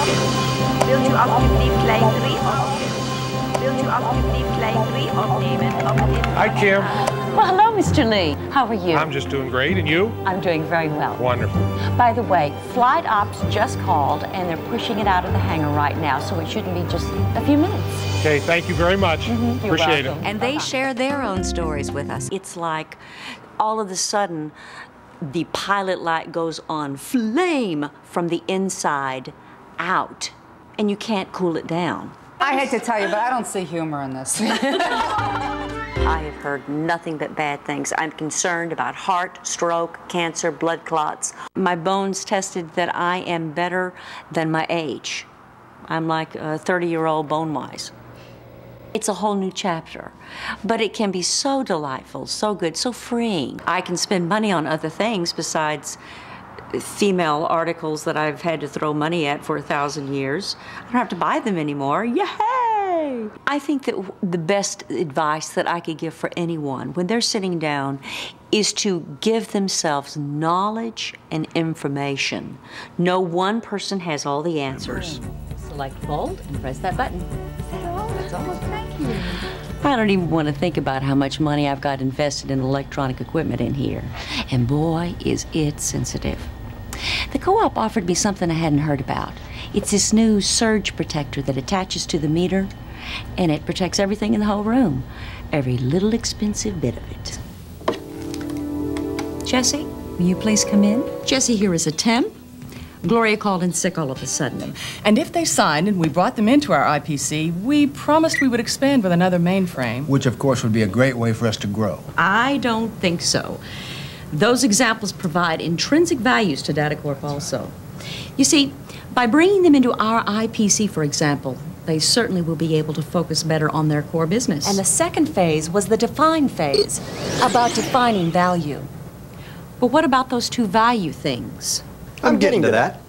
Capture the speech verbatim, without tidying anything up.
Wilt u alsjeblieft lijn drie opnemen? Wilt u alsjeblieft lijn drie opnemen op het in... Hi, Kim. Well, hello, Mister Lee. How are you? I'm just doing great, and you? I'm doing very well. Wonderful. By the way, Flight Ops just called, and they're pushing it out of the hangar right now, so it shouldn't be just a few minutes. Okay, thank you very much. Mm-hmm. Appreciate welcome. it. And they share their own stories with us. It's like all of a sudden, the pilot light goes on flame from the inside out, and you can't cool it down. I hate to tell you, but I don't see humor in this. I have heard nothing but bad things. I'm concerned about heart, stroke, cancer, blood clots. My bones tested that I am better than my age. I'm like a thirty-year-old bone-wise. It's a whole new chapter, but it can be so delightful, so good, so freeing. I can spend money on other things besides female articles that I've had to throw money at for a thousand years. I don't have to buy them anymore. Yay! I think that the best advice that I could give for anyone when they're sitting down is to give themselves knowledge and information. No one person has all the answers. Select fold and press that button. That's almost thank you. I don't even want to think about how much money I've got invested in electronic equipment in here. And boy, is it sensitive. The co-op offered me something I hadn't heard about. It's this new surge protector that attaches to the meter, and it protects everything in the whole room. Every little expensive bit of it. Jesse, will you please come in? Jesse here is a temp. Gloria called in sick all of a sudden. And if they signed and we brought them into our I P C, we promised we would expand with another mainframe. Which, of course, would be a great way for us to grow. I don't think so. Those examples provide intrinsic values to DataCorp also. You see, by bringing them into our I P C, for example, they certainly will be able to focus better on their core business. And the second phase was the define phase, about defining value. But what about those two value things? I'm getting to that.